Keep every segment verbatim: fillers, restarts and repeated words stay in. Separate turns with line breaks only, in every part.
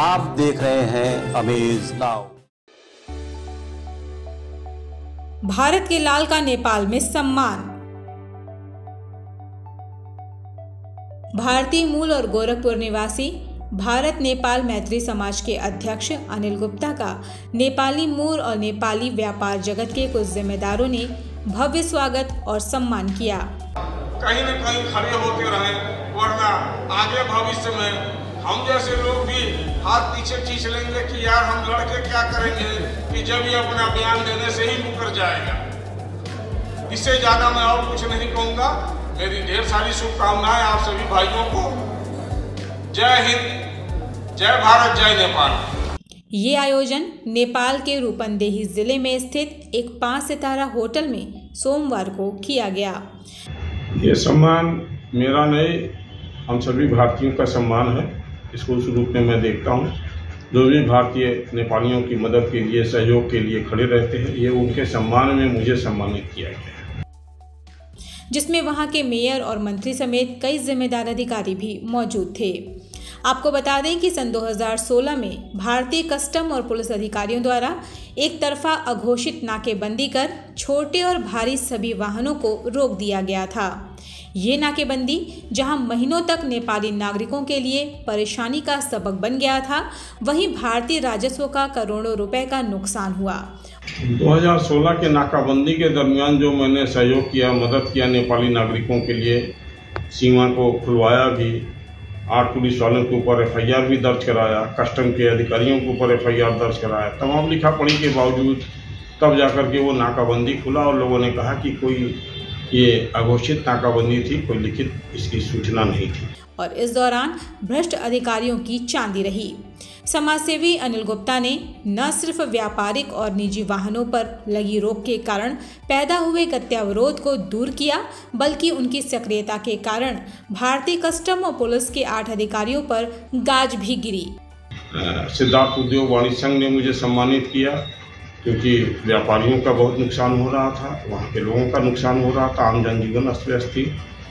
आप देख रहे हैं अमेज नाउ।
भारत के लाल का नेपाल में सम्मान। भारतीय मूल और गोरखपुर निवासी भारत नेपाल मैत्री समाज के अध्यक्ष अनिल गुप्ता का नेपाली मूल और नेपाली व्यापार जगत के कुछ जिम्मेदारों ने भव्य स्वागत और सम्मान किया।
कहीं न कहीं खड़े होते रहे, वरना आगे भविष्य में हम जैसे लोग भी हाथ पीछे खींच लेंगे कि यार हम लड़के क्या करेंगे, कि जब ये अपना बयान देने से ही मुकर जाएगा। इससे ज्यादा मैं और कुछ नहीं कहूँगा। मेरी ढेर सारी शुभकामनाएं आप सभी भाइयों को। जय हिंद, जय भारत, जय नेपाल।
ये आयोजन नेपाल के रूपन्देही जिले में स्थित एक पाँच सितारा होटल में सोमवार को किया गया।
ये सम्मान मेरा नहीं, हम सभी भारतीयों का सम्मान है। इसको उस रूप में मैं देखता हूँ। जो भी भारतीय नेपालियों की मदद के लिए, सहयोग के लिए खड़े रहते हैं, ये उनके सम्मान में मुझे सम्मानित किया गया है,
जिसमें वहां के मेयर और मंत्री समेत कई जिम्मेदार अधिकारी भी मौजूद थे। आपको बता दें कि सन दो हज़ार सोलह में भारतीय कस्टम और पुलिस अधिकारियों द्वारा एक तरफा अघोषित नाकेबंदी कर छोटे और भारी सभी वाहनों को रोक दिया गया था। ये नाकेबंदी जहां महीनों तक नेपाली नागरिकों के लिए परेशानी का सबक बन गया था, वहीं भारतीय राजस्व का करोड़ों रुपए का नुकसान हुआ।
दो हज़ार सोलह के नाकाबंदी के दरमियान जो मैंने सहयोग किया, मदद किया नेपाली नागरिकों के लिए, सीमा को खुलवाया भी, आठ पुलिस वालों के ऊपर एफ आई आर भी दर्ज कराया, कस्टम के अधिकारियों के ऊपर एफ आई आर दर्ज कराया, तमाम लिखा पढ़ी के बावजूद तब जाकर के वो नाकाबंदी खुला और लोगों ने कहा कि कोई ये अघोषित नाकाबंदी थी, कोई लिखित इसकी सूचना नहीं थी।
और इस दौरान भ्रष्ट अधिकारियों की चांदी रही। समाजसेवी अनिल गुप्ता ने न सिर्फ व्यापारिक और निजी वाहनों पर लगी रोक के कारण पैदा हुए गत्यावरोध को दूर किया, बल्कि उनकी सक्रियता के कारण भारतीय कस्टम और पुलिस के आठ अधिकारियों पर गाज भी गिरी।
सिद्धार्थ उद्योग वाणिज्य संघ ने मुझे सम्मानित किया, क्योंकि व्यापारियों का बहुत नुकसान हो रहा था, वहाँ के लोगों का नुकसान हो रहा था, आम जनजीवन अस्त व्यस्त थी।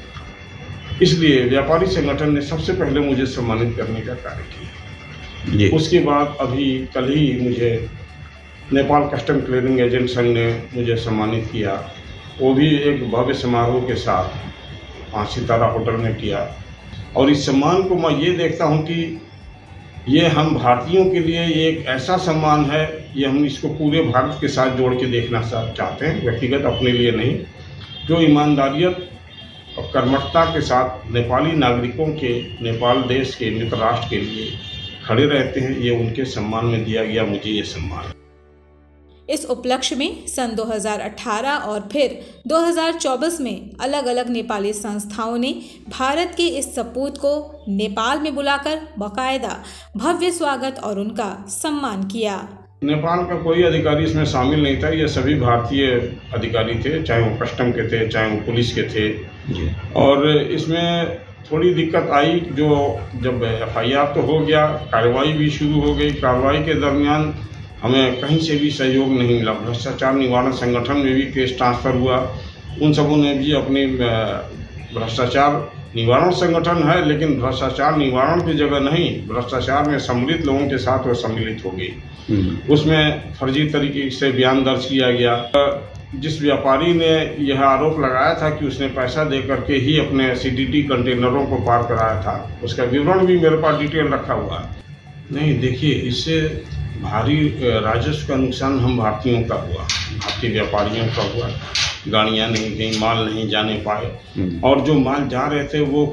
इसलिए व्यापारी संगठन ने सबसे पहले मुझे सम्मानित करने का कार्य किया। उसके बाद अभी कल ही मुझे नेपाल कस्टम क्लियरिंग एजेंट संघ ने मुझे सम्मानित किया, वो भी एक भव्य समारोह के साथ पाँच सितारा होटल में किया। और इस सम्मान को मैं ये देखता हूँ कि ये हम भारतीयों के लिए ये एक ऐसा सम्मान है, ये हम इसको पूरे भारत के साथ जोड़ के देखना चाहते हैं, व्यक्तिगत अपने लिए नहीं। जो ईमानदारियत और कर्मठता के साथ नेपाली नागरिकों के, नेपाल देश के, मित्र राष्ट्र के लिए खड़े रहते हैं, ये उनके सम्मान में दिया गया मुझे ये सम्मान।
इस उपलक्ष्य में सन दो हज़ार अठारह और फिर दो हज़ार चौबीस में अलग अलग नेपाली संस्थाओं ने भारत के इस सपूत को नेपाल में बुलाकर बाकायदा भव्य स्वागत और उनका सम्मान किया।
नेपाल का कोई अधिकारी इसमें शामिल नहीं था, ये सभी भारतीय अधिकारी थे, चाहे वो कस्टम के थे, चाहे वो पुलिस के थे। और इसमें थोड़ी दिक्कत आई, जो जब एफ आई आर तो हो गया, कार्रवाई भी शुरू हो गई। कार्रवाई के दरमियान हमें कहीं से भी सहयोग नहीं मिला। भ्रष्टाचार निवारण संगठन में भी केस ट्रांसफ़र हुआ, उन सबों ने भी अपनी भ्रष्टाचार निवारण संगठन है, लेकिन भ्रष्टाचार निवारण की जगह नहीं, भ्रष्टाचार में सम्मिलित लोगों के साथ वो सम्मिलित हो गई। उसमें फर्जी तरीके से बयान दर्ज किया गया। जिस व्यापारी ने यह आरोप लगाया था कि उसने पैसा दे करके ही अपने सी डी टी कंटेनरों को पार कराया था, उसका विवरण भी मेरे पास डिटेल रखा हुआ है। नहीं, देखिए, इससे भारी राजस्व का नुकसान हम भारतीयों का हुआ, भारतीय व्यापारियों का हुआ। गाड़ियाँ नहीं गई, माल नहीं जाने पाए, और जो माल जा रहे थे वो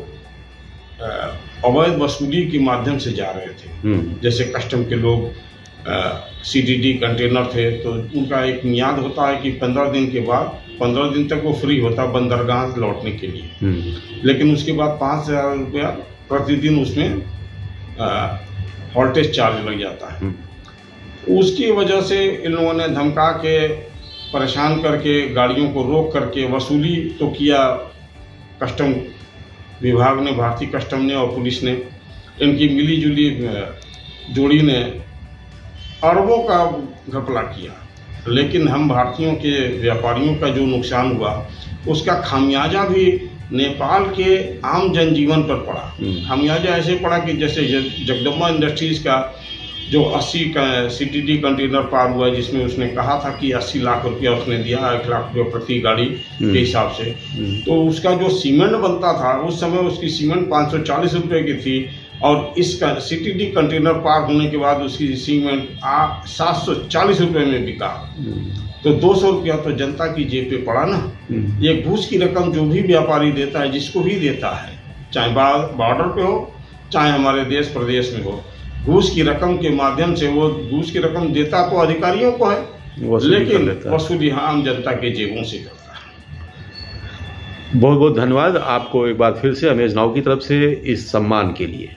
अवैध वसूली के माध्यम से जा रहे थे। जैसे कस्टम के लोग सी डी टी कंटेनर थे, तो उनका एक मियाद होता है कि पंद्रह दिन के बाद, पंद्रह दिन तक वो फ्री होता बंदरगाह लौटने के लिए, लेकिन उसके बाद पाँच हजार रुपया प्रतिदिन उसमें हॉल्टेज चार्ज लग जाता है। उसकी वजह से इन लोगों ने धमका के, परेशान करके, गाड़ियों को रोक करके वसूली तो किया। कस्टम विभाग ने, भारतीय कस्टम ने और पुलिस ने, इनकी मिली जुली जोड़ी ने अरबों का घपला किया, लेकिन हम भारतीयों के व्यापारियों का जो नुकसान हुआ उसका खामियाजा भी नेपाल के आम जनजीवन पर पड़ा। हम यहाँ जो ऐसे पड़ा कि जैसे जगदम्बा इंडस्ट्रीज का जो अस्सी का सीटीडी कंटेनर पार हुआ, जिसमें उसने कहा था कि अस्सी लाख रुपया उसने दिया, एक लाख रुपया प्रति गाड़ी के हिसाब से। तो उसका जो सीमेंट बनता था उस समय उसकी सीमेंट पाँच सौ चालीस रुपये की थी, और इसका सीटीडी कंटेनर पार होने के बाद उसकी सीमेंट आ सात सौ चालीस रुपये में बिका। तो दो सौ रुपया तो जनता की जेब पे पड़ा ना। ये घूस की रकम जो भी व्यापारी देता है, जिसको भी देता है, चाहे बॉर्डर पे हो चाहे हमारे देश प्रदेश में हो, घूस की रकम के माध्यम से वो घूस की रकम देता तो अधिकारियों को है, लेकिन वसूली आम जनता के जेबों से करता है।
बहुत बहुत धन्यवाद आपको एक बार फिर से अमेज नाउ की तरफ से इस सम्मान के लिए।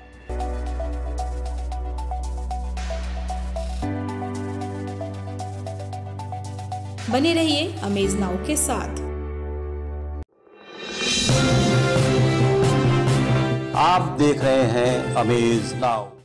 बने रहिए अमेज नाउ के साथ।
आप देख रहे हैं अमेज नाउ।